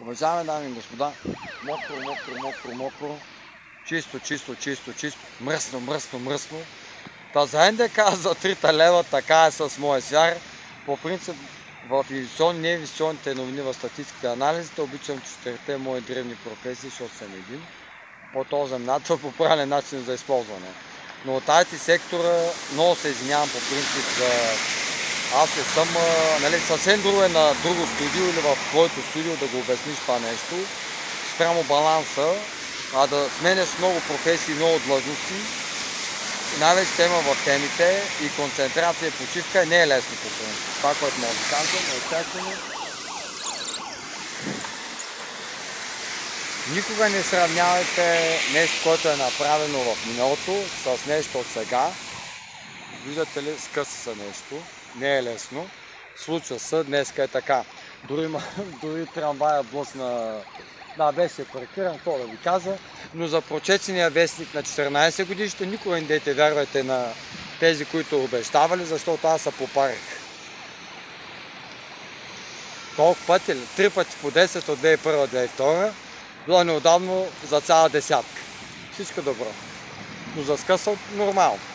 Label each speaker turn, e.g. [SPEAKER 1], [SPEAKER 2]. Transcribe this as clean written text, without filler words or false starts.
[SPEAKER 1] Уважаеми дами и господа, мокро, мокро, мокро, мокро, чисто, чисто, чисто, чисто, мръсно, мръсно, мръсно. Та за НДК за 3 лева, така е с моя свяр. По принцип в инвестиционни, неинвестиционните новини в статистиката и анализите обичам 4-те мои древни професии, защото съм един. По този земята по правилен начин за използване. Но от IT сектора много се извинявам по принцип за... Аз не съм, съвсем друго е на друго студио или в твоето студио да го обясниш това нещо, спрямо баланса, а да сменяш много професии, много длъжности и най-вече тема в темите и концентрация и почивка не е лесно по принцип. Това, което може да кажем, е естествено. Никога не сравнявайте нещо, което е направено в миналото с нещо от сега. Виждате ли, скъса се нещо. Не е лесно. Случва се, днеска е така. Дори трамвая блъсна... Да, беше паркиран, то да ви каза. Но за прочетения вестник на 14 годишните никога не дейте вярвайте на тези, които обещавали, защото аз се попарих. Колко пъти? 3 пъти по 10 от 2001-2002. Било неудобно за цяла десятка. Всичко добро. Но за скъсал нормално.